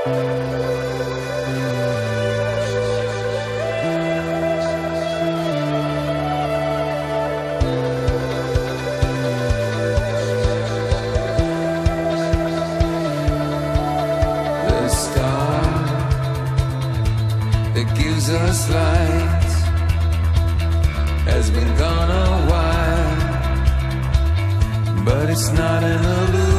Us light has been gone a while, but it's not an illusion.